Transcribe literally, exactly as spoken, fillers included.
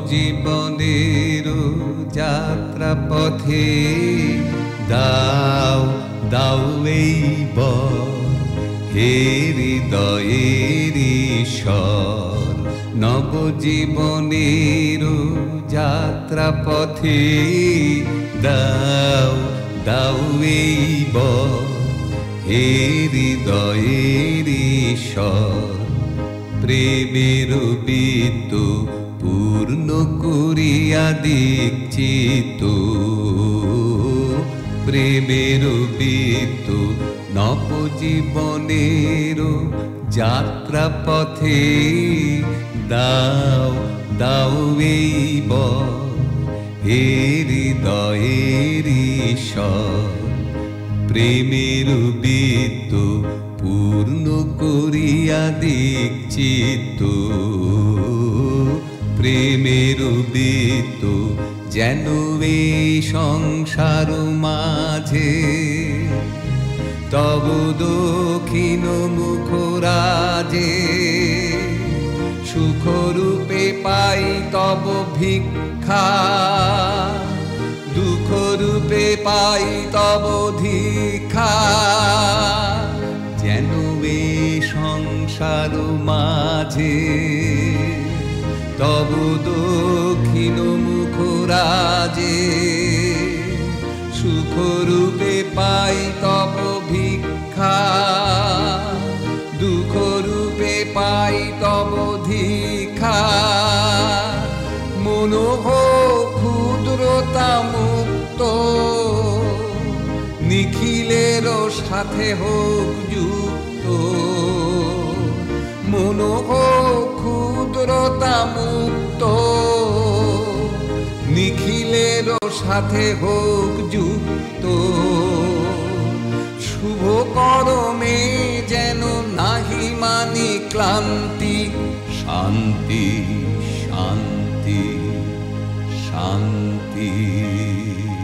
জীবনের যাত্রা পথে দাও দাও এই বর হে হৃদয়ের ঈশ্বর। নবজীবনের যাত্রা পথে দাও দাও এই বর হে হৃদয়ের ঈশ্বর। প্রেমের বৃত্ত পূর্ণ করিয়া দীক্ষিত, প্রেমের বৃত্ত নবজীবনের যাত্রা পথে দাও দাও এই বর হে হৃদয়ের ঈশ্বর। প্রেমের বৃত্ত পূর্ণ করিয়া দীক্ষিত, প্রেমের বৃত্ত যেন এই সংসার মাঝে তব দক্ষিণ মুখ রাজে। সুখরূপে পাই তব ভিক্ষা, দুঃখরূপে পাই তব ধিক্ষা। যেন এ সংসার মাঝে তব দক্ষিণ মুখ রাজে। সুখরূপে পাই তব ভিক্ষা, দুঃখরূপে পাই তব ধিক্ষা। মনোহ ক্ষুদ্রতা মুক্ত, নিখিলের সাথে হোক যুক্ত। মনোহ ক্ষুদ্রতা মুক্ত, নিখিলের সাথে হোক যুক্ত। শুভ কর্মে যেন নাহি মানি ক্লান্তি, শান্তি শান্তি শান্তি।